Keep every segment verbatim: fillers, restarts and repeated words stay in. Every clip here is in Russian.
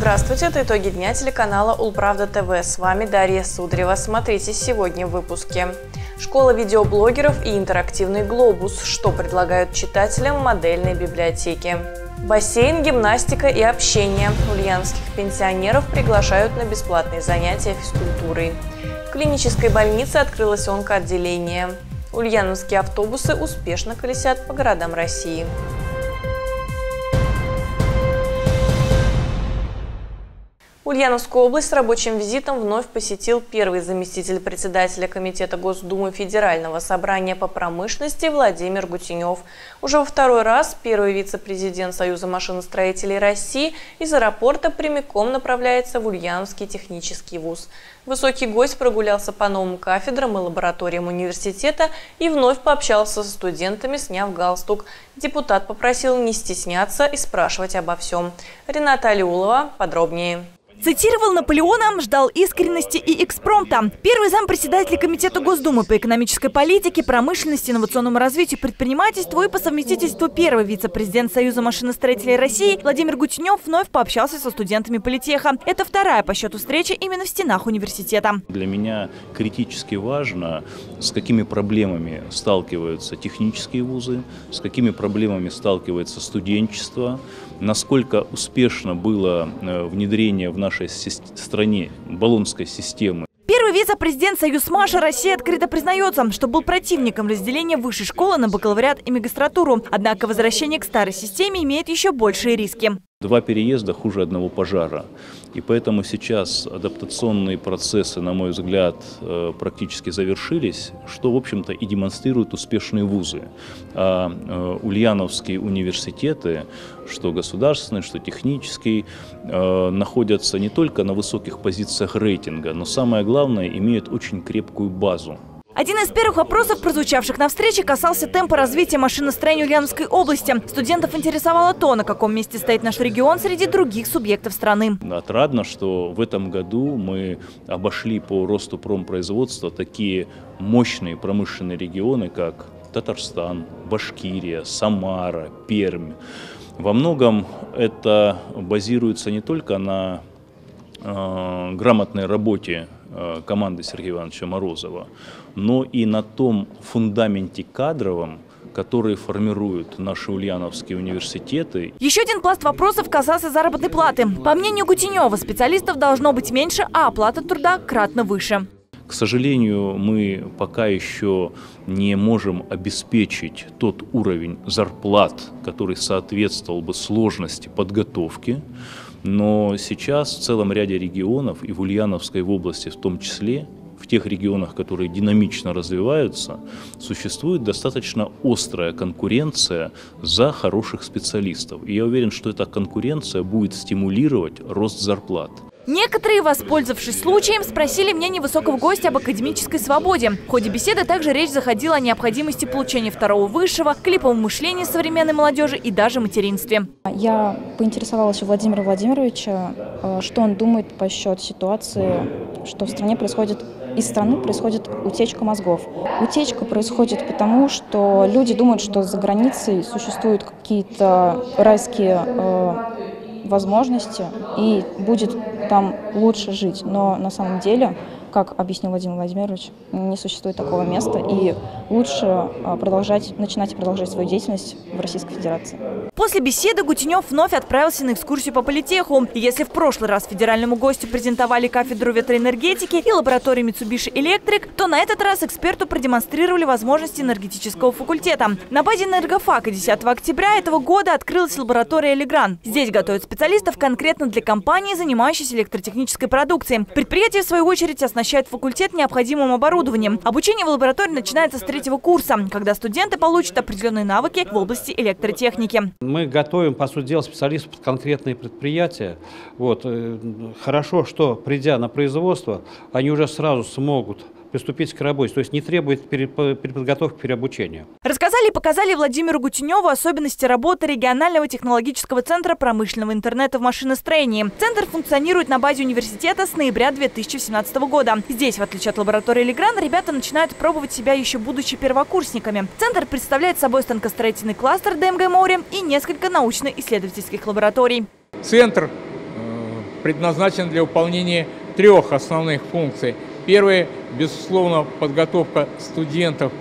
Здравствуйте, это итоги дня телеканала Улправда ТВ. С вами Дарья Судрева. Смотрите сегодня в выпуске. Школа видеоблогеров и интерактивный глобус. Что предлагают читателям модельной библиотеки. Бассейн, гимнастика и общение. Ульяновских пенсионеров приглашают на бесплатные занятия физкультурой. В клинической больнице открылось онкоотделение. Ульяновские автобусы успешно колесят по городам России. Ульяновскую область с рабочим визитом вновь посетил первый заместитель председателя Комитета Госдумы Федерального собрания по промышленности Владимир Гутенев. Уже во второй раз первый вице-президент Союза машиностроителей России из аэропорта прямиком направляется в Ульяновский технический вуз. Высокий гость прогулялся по новым кафедрам и лабораториям университета и вновь пообщался со студентами, сняв галстук. Депутат попросил не стесняться и спрашивать обо всем. Рената Алиулова подробнее. Цитировал Наполеона, ждал искренности и экспромта. Первый зампредседателя Комитета Госдумы по экономической политике, промышленности, инновационному развитию, предпринимательству и по совместительству первый вице-президент Союза машиностроителей России Владимир Гутенев вновь пообщался со студентами политеха. Это вторая по счету встреча именно в стенах университета. Для меня критически важно, с какими проблемами сталкиваются технические вузы, с какими проблемами сталкивается студенчество, насколько успешно было внедрение в нашей стране баллонской системы. Первый вице-президент Союзмаша России открыто признается, что был противником разделения высшей школы на бакалавриат и магистратуру. Однако возвращение к старой системе имеет еще большие риски. Два переезда хуже одного пожара. И поэтому сейчас адаптационные процессы, на мой взгляд, практически завершились, что, в общем-то, и демонстрируют успешные вузы. А ульяновские университеты, что государственный, что технический, находятся не только на высоких позициях рейтинга, но самое главное, имеют очень крепкую базу. Один из первых вопросов, прозвучавших на встрече, касался темпа развития машиностроения Ульяновской области. Студентов интересовало то, на каком месте стоит наш регион среди других субъектов страны. Отрадно, что в этом году мы обошли по росту промпроизводства такие мощные промышленные регионы, как Татарстан, Башкирия, Самара, Пермь. Во многом это базируется не только на э, грамотной работе команды Сергея Ивановича Морозова, но и на том фундаменте кадровом, которые формируют наши ульяновские университеты. Еще один пласт вопросов касался заработной платы. По мнению Гутенева, специалистов должно быть меньше, а оплата труда кратно выше. К сожалению, мы пока еще не можем обеспечить тот уровень зарплат, который соответствовал бы сложности подготовки. Но сейчас в целом ряде регионов, и в Ульяновской области в том числе, в тех регионах, которые динамично развиваются, существует достаточно острая конкуренция за хороших специалистов. И я уверен, что эта конкуренция будет стимулировать рост зарплат. Некоторые, воспользовавшись случаем, спросили мнение высокого гостя об академической свободе. В ходе беседы также речь заходила о необходимости получения второго высшего, клиповом мышлении современной молодежи и даже материнстве. Я поинтересовалась у Владимира Владимировича, что он думает по счету ситуации, что в стране происходит, из страны происходит утечка мозгов. Утечка происходит потому, что люди думают, что за границей существуют какие-то райские э, возможности и будет там лучше жить. Но на самом деле, как объяснил Владимир Владимирович, не существует такого места, и лучше продолжать, начинать и продолжать свою деятельность в Российской Федерации. После беседы Гутенев вновь отправился на экскурсию по политеху. Если в прошлый раз федеральному гостю презентовали кафедру ветроэнергетики и лабораторию Mitsubishi Electric, то на этот раз эксперту продемонстрировали возможности энергетического факультета. На базе энергофака десятого октября этого года открылась лаборатория «Легран». Здесь готовят специалистов конкретно для компании, занимающейся электротехнической продукцией. Предприятие, в свою очередь, оснащает факультет необходимым оборудованием. Обучение в лаборатории начинается с третьего курса, когда студенты получат определенные навыки в области электротехники. Мы готовим, по сути дела, специалистов под конкретные предприятия. Вот. Хорошо, что, придя на производство, они уже сразу смогут приступить к работе, то есть не требует переподготовки к переобучению. Рассказали и показали Владимиру Гутеневу особенности работы регионального технологического центра промышленного интернета в машиностроении. Центр функционирует на базе университета с ноября две тысячи семнадцатого года. Здесь, в отличие от лаборатории «Легран», ребята начинают пробовать себя еще будучи первокурсниками. Центр представляет собой станкостроительный кластер ДМГ «Море» и несколько научно-исследовательских лабораторий. Центр предназначен для выполнения трех основных функций. Первое, безусловно, подготовка студентов,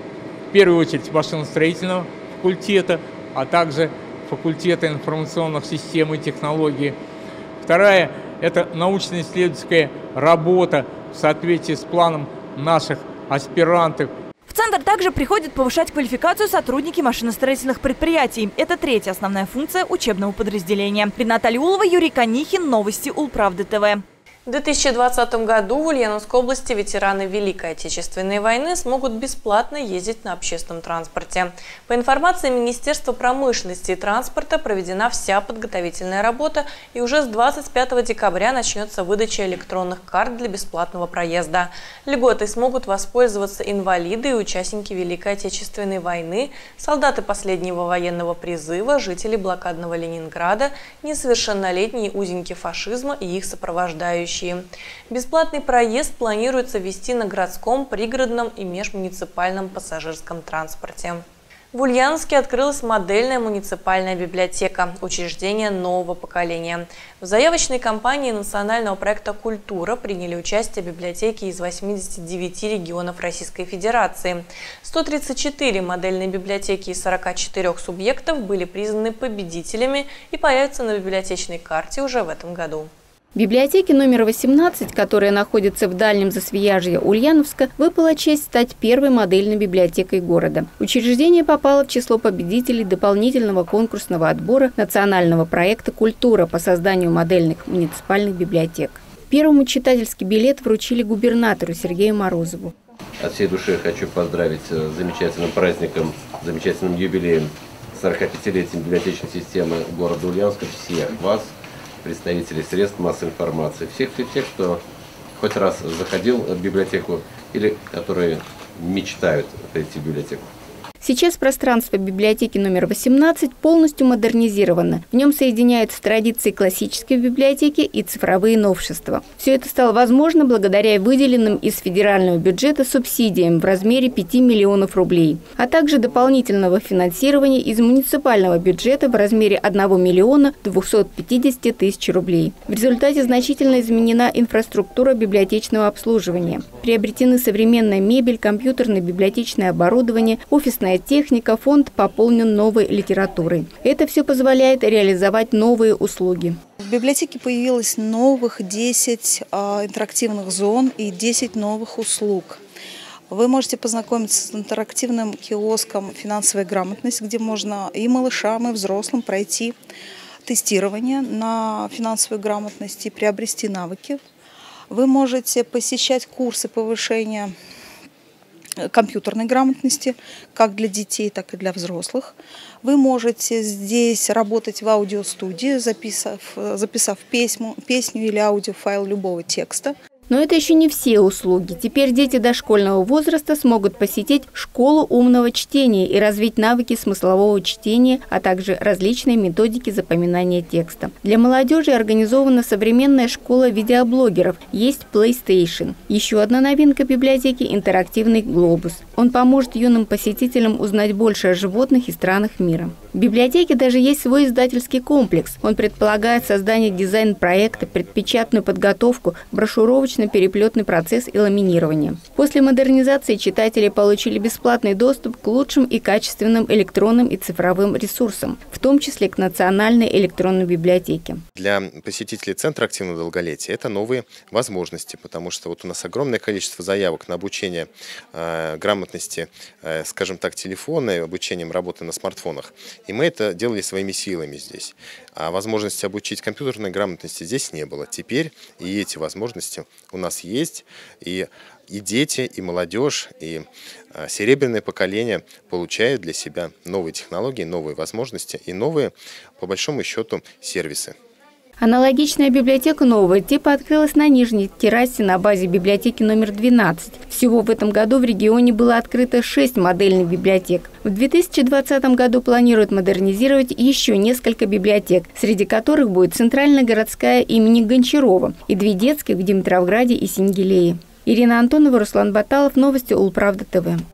в первую очередь машиностроительного факультета, а также факультета информационных систем и технологий. Вторая – это научно-исследовательская работа в соответствии с планом наших аспирантов. В центр также приходят повышать квалификацию сотрудники машиностроительных предприятий. Это третья основная функция учебного подразделения. Рената Алиулова, Юрий Конихин. Новости Улправды ТВ. В две тысячи двадцатом году в Ульяновской области ветераны Великой Отечественной войны смогут бесплатно ездить на общественном транспорте. По информации Министерства промышленности и транспорта проведена вся подготовительная работа, и уже с двадцать пятого декабря начнется выдача электронных карт для бесплатного проезда. Льготой смогут воспользоваться инвалиды и участники Великой Отечественной войны, солдаты последнего военного призыва, жители блокадного Ленинграда, несовершеннолетние узники фашизма и их сопровождающие. Бесплатный проезд планируется ввести на городском, пригородном и межмуниципальном пассажирском транспорте. В Ульяновске открылась модельная муниципальная библиотека, учреждение нового поколения. В заявочной кампании национального проекта «Культура» приняли участие библиотеки из восьмидесяти девяти регионов Российской Федерации. сто тридцать четыре модельные библиотеки из сорока четырёх субъектов были признаны победителями и появятся на библиотечной карте уже в этом году. Библиотеке номер восемнадцать, которая находится в дальнем Засвияжье Ульяновска, выпала честь стать первой модельной библиотекой города. Учреждение попало в число победителей дополнительного конкурсного отбора национального проекта «Культура» по созданию модельных муниципальных библиотек. Первому читательский билет вручили губернатору Сергею Морозову. От всей души хочу поздравить с замечательным праздником, замечательным юбилеем сорокапятилетием библиотечной системы города Ульяновска всех вас, представителей средств массовой информации, всех тех, кто хоть раз заходил в библиотеку или которые мечтают прийти в библиотеку. Сейчас пространство библиотеки номер восемнадцать полностью модернизировано. В нем соединяются традиции классической библиотеки и цифровые новшества. Все это стало возможно благодаря выделенным из федерального бюджета субсидиям в размере пяти миллионов рублей, а также дополнительного финансирования из муниципального бюджета в размере одного миллиона двухсот пятидесяти тысяч рублей. В результате значительно изменена инфраструктура библиотечного обслуживания. Приобретены современная мебель, компьютерное библиотечное оборудование, офисная техника, фонд пополнен новой литературой. Это все позволяет реализовать новые услуги. В библиотеке появилось новых десять а, интерактивных зон и десять новых услуг. Вы можете познакомиться с интерактивным киоском «Финансовая грамотность», где можно и малышам, и взрослым пройти тестирование на финансовую грамотность и приобрести навыки. Вы можете посещать курсы повышения компьютерной грамотности, как для детей, так и для взрослых. Вы можете здесь работать в аудиостудии, записав, записав песню, песню или аудиофайл любого текста. Но это еще не все услуги. Теперь дети дошкольного возраста смогут посетить школу умного чтения и развить навыки смыслового чтения, а также различные методики запоминания текста. Для молодежи организована современная школа видеоблогеров. Есть PlayStation. Еще одна новинка библиотеки – интерактивный глобус. Он поможет юным посетителям узнать больше о животных и странах мира. В библиотеке даже есть свой издательский комплекс. Он предполагает создание дизайн-проекта, предпечатную подготовку, брошюровочно-переплетный процесс и ламинирование. После модернизации читатели получили бесплатный доступ к лучшим и качественным электронным и цифровым ресурсам, в том числе к национальной электронной библиотеке. Для посетителей Центра активного долголетия это новые возможности, потому что вот у нас огромное количество заявок на обучение э, грамотности, э, скажем так, телефона и обучением работы на смартфонах. И мы это делали своими силами здесь. А возможности обучить компьютерной грамотности здесь не было. Теперь и эти возможности у нас есть. И, и дети, и молодежь, и а, серебряное поколение получают для себя новые технологии, новые возможности и новые, по большому счету, сервисы. Аналогичная библиотека нового типа открылась на нижней террасе на базе библиотеки номер двенадцать. Всего в этом году в регионе было открыто шесть модельных библиотек. В две тысячи двадцатом году планируют модернизировать еще несколько библиотек, среди которых будет центральная городская имени Гончарова и две детских в Димитровграде и Сингелее. Ирина Антонова, Руслан Баталов, новости Улправда ТВ.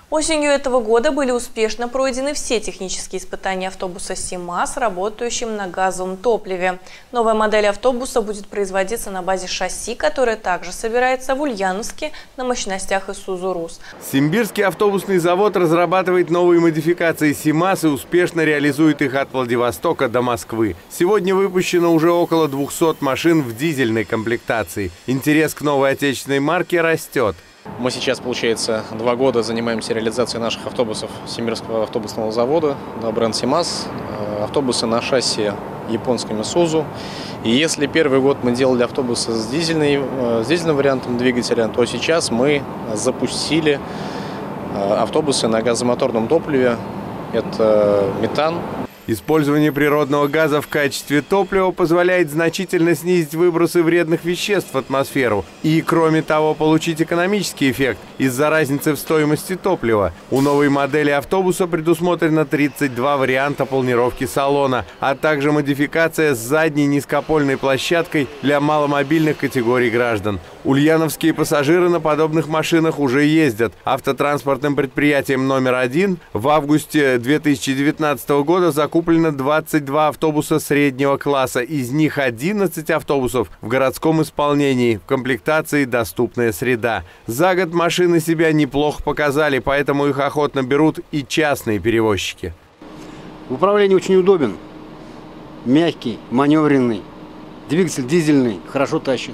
Осенью этого года были успешно пройдены все технические испытания автобуса СИМАЗ, работающим на газовом топливе. Новая модель автобуса будет производиться на базе шасси, которое также собирается в Ульяновске на мощностях Исузу Рус. Симбирский автобусный завод разрабатывает новые модификации СИМАЗ и успешно реализует их от Владивостока до Москвы. Сегодня выпущено уже около двухсот машин в дизельной комплектации. Интерес к новой отечественной марке растет. Мы сейчас, получается, два года занимаемся реализацией наших автобусов Симбирского автобусного завода, да, бренд СИМАЗ, автобусы на шасси японском Исузу. И если первый год мы делали автобусы с, дизельной, с дизельным вариантом двигателя, то сейчас мы запустили автобусы на газомоторном топливе, это метан. Использование природного газа в качестве топлива позволяет значительно снизить выбросы вредных веществ в атмосферу и, кроме того, получить экономический эффект из-за разницы в стоимости топлива. У новой модели автобуса предусмотрено тридцать два варианта планировки салона, а также модификация с задней низкопольной площадкой для маломобильных категорий граждан. Ульяновские пассажиры на подобных машинах уже ездят. Автотранспортным предприятием номер один в августе две тысячи девятнадцатого года закуплено двадцать два автобуса среднего класса. Из них одиннадцать автобусов в городском исполнении, в комплектации «Доступная среда». За год машины себя неплохо показали, поэтому их охотно берут и частные перевозчики. В управлении очень удобен. Мягкий, маневренный. Двигатель дизельный, хорошо тащит.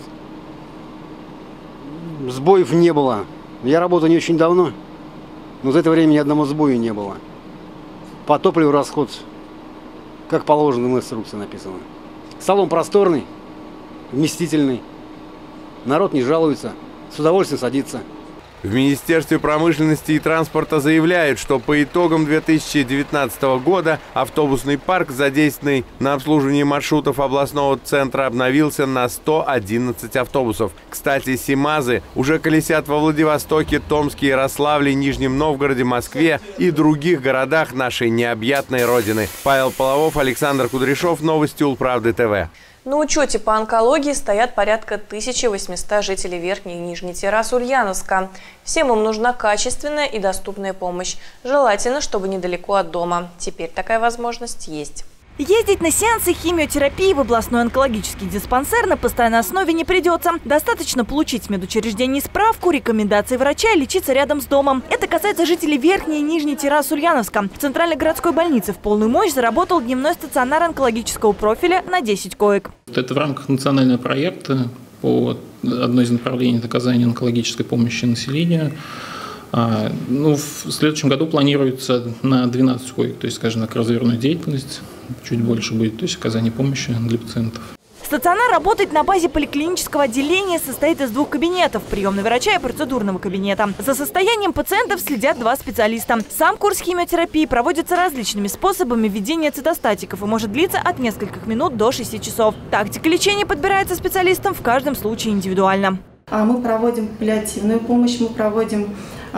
Сбоев не было. Я работаю не очень давно, но за это время ни одного сбоя не было. По топливу расход, как положено, в инструкции написано. Салон просторный, вместительный. Народ не жалуется, с удовольствием садится. В Министерстве промышленности и транспорта заявляют, что по итогам две тысячи девятнадцатого года автобусный парк, задействованный на обслуживании маршрутов областного центра, обновился на сто одиннадцать автобусов. Кстати, СИМАЗы уже колесят во Владивостоке, Томске, Ярославле, Нижнем Новгороде, Москве и других городах нашей необъятной родины. Павел Половов, Александр Кудряшов. Новости Улправды ТВ. На учете по онкологии стоят порядка тысячи восьмисот жителей Верхней и Нижней террас Ульяновска. Всем им нужна качественная и доступная помощь. Желательно, чтобы недалеко от дома. Теперь такая возможность есть. Ездить на сеансы химиотерапии в областной онкологический диспансер на постоянной основе не придется. Достаточно получить в медучреждении справку, рекомендации врача и лечиться рядом с домом. Это касается жителей Верхней и Нижней террас Ульяновска. В Центральной городской больнице в полную мощь заработал дневной стационар онкологического профиля на десять коек. Это в рамках национального проекта по одной из направлений оказания онкологической помощи населению. А, ну, в следующем году планируется на двенадцать коек, то есть, скажем так, развернуть деятельность. Чуть больше будет, то есть оказание помощи для пациентов. Стационар работает на базе поликлинического отделения, состоит из двух кабинетов – приемного врача и процедурного кабинета. За состоянием пациентов следят два специалиста. Сам курс химиотерапии проводится различными способами введения цитостатиков и может длиться от нескольких минут до шести часов. Тактика лечения подбирается специалистам в каждом случае индивидуально. Мы проводим паллиативную помощь, мы проводим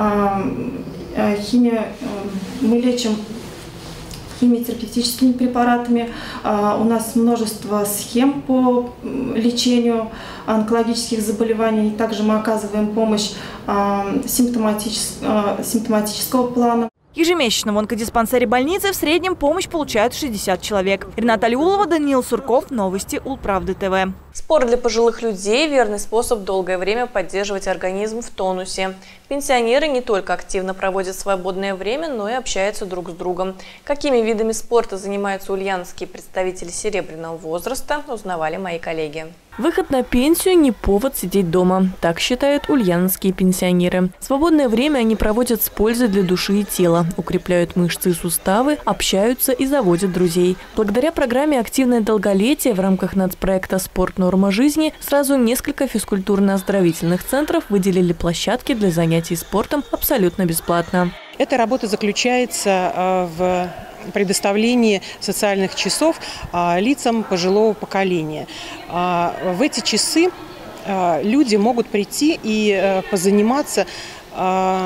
э, химию, э, мы лечим химиотерапевтическими препаратами. У нас множество схем по лечению онкологических заболеваний. Также мы оказываем помощь симптоматического плана. Ежемесячно в онкодиспансере больницы в среднем помощь получают шестьдесят человек. Рената Алиулова, Даниил Сурков. Новости Улправды ТВ. Спорт для пожилых людей – верный способ долгое время поддерживать организм в тонусе. Пенсионеры не только активно проводят свободное время, но и общаются друг с другом. Какими видами спорта занимаются ульяновские представители серебряного возраста, узнавали мои коллеги. Выход на пенсию – не повод сидеть дома. Так считают ульяновские пенсионеры. Свободное время они проводят с пользой для души и тела, укрепляют мышцы и суставы, общаются и заводят друзей. Благодаря программе «Активное долголетие» в рамках нацпроекта «Спорт. Норма жизни» сразу несколько физкультурно-оздоровительных центров выделили площадки для занятий спортом абсолютно бесплатно. Эта работа заключается в предоставлении социальных часов лицам пожилого поколения. В эти часы люди могут прийти и позаниматься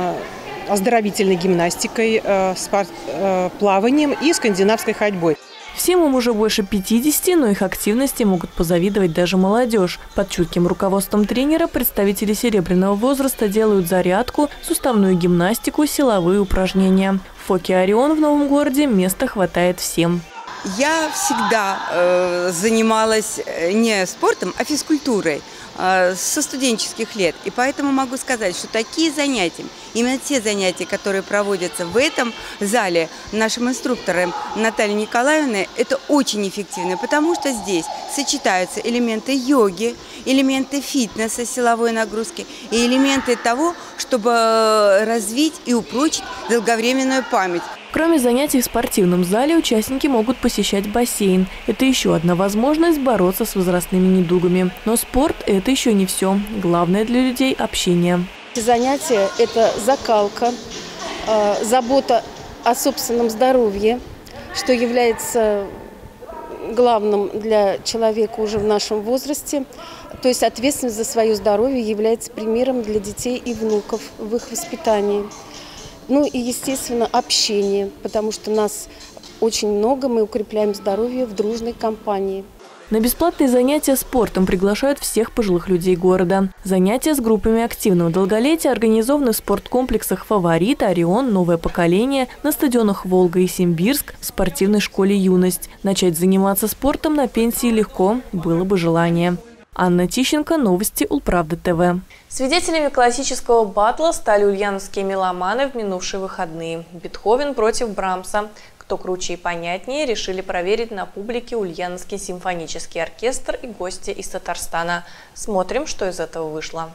оздоровительной гимнастикой, плаванием и скандинавской ходьбой. Всем им уже больше пятидесяти, но их активности могут позавидовать даже молодежь. Под чутким руководством тренера представители серебряного возраста делают зарядку, суставную гимнастику, силовые упражнения. В Фоке «Орион» в Новом городе места хватает всем. Я всегда э, занималась не спортом, а физкультурой э, со студенческих лет. И поэтому могу сказать, что такие занятия, именно те занятия, которые проводятся в этом зале нашим инструктором Натальей Николаевной, это очень эффективно, потому что здесь сочетаются элементы йоги, элементы фитнеса, силовой нагрузки и элементы того, чтобы развить и упрочить долговременную память. Кроме занятий в спортивном зале, участники могут посещать бассейн. Это еще одна возможность бороться с возрастными недугами. Но спорт – это еще не все. Главное для людей – общение. Занятия – это закалка, забота о собственном здоровье, что является главным для человека уже в нашем возрасте. То есть ответственность за свое здоровье является примером для детей и внуков в их воспитании. Ну и, естественно, общение, потому что нас очень много, мы укрепляем здоровье в дружной компании. На бесплатные занятия спортом приглашают всех пожилых людей города. Занятия с группами активного долголетия организованы в спорткомплексах «Фаворит», «Орион», «Новое поколение», на стадионах «Волга» и «Симбирск», в спортивной школе «Юность». Начать заниматься спортом на пенсии легко, было бы желание. Анна Тищенко, новости Улправда ТВ. Свидетелями классического батла стали ульяновские меломаны в минувшие выходные. Бетховен против Брамса. Кто круче и понятнее, решили проверить на публике Ульяновский симфонический оркестр и гости из Татарстана. Смотрим, что из этого вышло.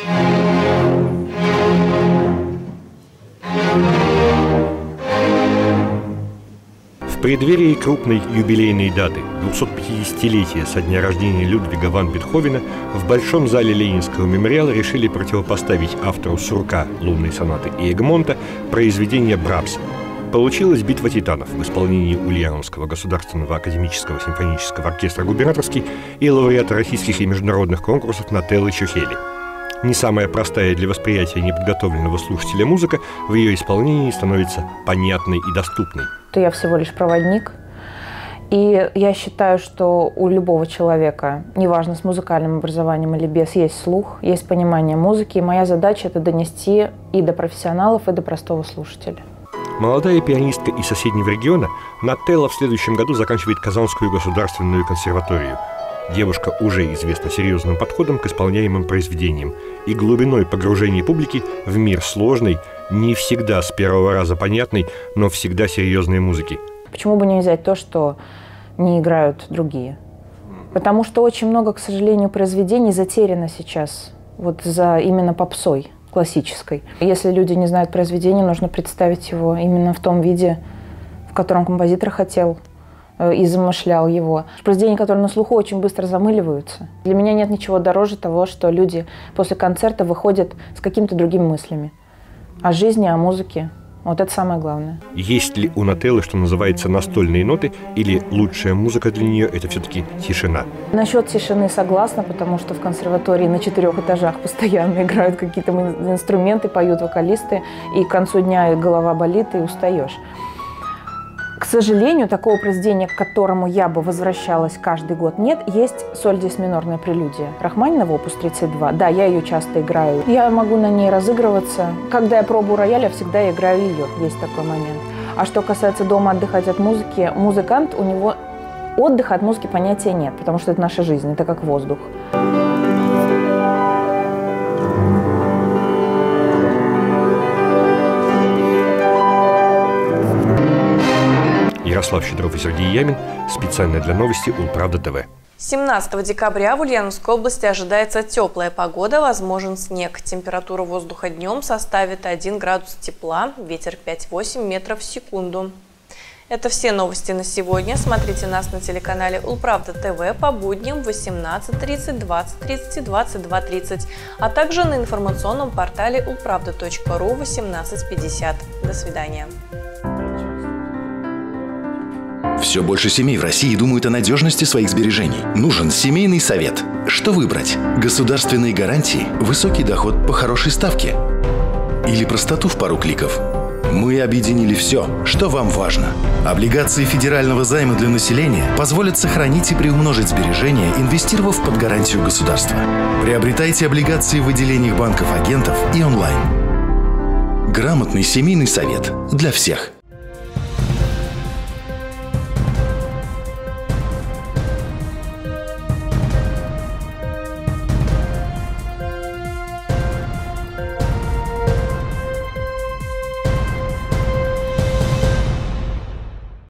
В преддверии крупной юбилейной даты – двухсотпятидесятилетия со дня рождения Людвига ван Бетховена в Большом зале Ленинского мемориала решили противопоставить автору «Сурка», «Лунной сонаты» и «Эгмонта» произведение Брамса. Получилась «Битва титанов» в исполнении Ульяновского государственного академического симфонического оркестра «Губернаторский» и лауреата российских и международных конкурсов Нателлы Чухели. Не самая простая для восприятия неподготовленного слушателя музыка в ее исполнении становится понятной и доступной. Я всего лишь проводник, и я считаю, что у любого человека, неважно с музыкальным образованием или без, есть слух, есть понимание музыки, и моя задача – это донести и до профессионалов, и до простого слушателя. Молодая пианистка из соседнего региона Нателла в следующем году заканчивает Казанскую государственную консерваторию. Девушка уже известна серьезным подходом к исполняемым произведениям и глубиной погружения публики в мир сложной, не всегда с первого раза понятной, но всегда серьезной музыки. Почему бы не взять то, что не играют другие? Потому что очень много, к сожалению, произведений затеряно сейчас вот за именно попсой классической. Если люди не знают произведения, нужно представить его именно в том виде, в котором композитор хотел и замышлял его. Произведения, которые на слуху, очень быстро замыливаются. Для меня нет ничего дороже того, что люди после концерта выходят с какими-то другими мыслями. О жизни, о музыке. Вот это самое главное. Есть ли у Нателлы, что называется, настольные ноты, или лучшая музыка для нее – это все-таки тишина? Насчет тишины согласна, потому что в консерватории на четырех этажах постоянно играют какие-то инструменты, поют вокалисты, и к концу дня голова болит, и устаешь. К сожалению, такого произведения, к которому я бы возвращалась каждый год, нет. Есть соль диез минорная прелюдия Рахманинова, опус тридцать два. Да, я ее часто играю. Я могу на ней разыгрываться. Когда я пробую рояль, я всегда играю ее. Есть такой момент. А что касается дома отдыхать от музыки, музыкант, у него отдыха от музыки понятия нет, потому что это наша жизнь, это как воздух. Ярослав Щедров и Сергей Ямин. Специально для новости Улправда ТВ. семнадцатого декабря в Ульяновской области ожидается теплая погода, возможен снег. Температура воздуха днем составит один градус тепла, ветер пять-восемь метров в секунду. Это все новости на сегодня. Смотрите нас на телеканале Улправда ТВ по будням в восемнадцать тридцать, двадцать тридцать и двадцать два тридцать, а также на информационном портале улправда точка ру в восемнадцать пятьдесят. До свидания. Все больше семей в России думают о надежности своих сбережений. Нужен семейный совет. Что выбрать? Государственные гарантии, высокий доход по хорошей ставке? Или простоту в пару кликов? Мы объединили все, что вам важно. Облигации федерального займа для населения позволят сохранить и приумножить сбережения, инвестировав под гарантию государства. Приобретайте облигации в отделениях банков-агентов и онлайн. Грамотный семейный совет для всех.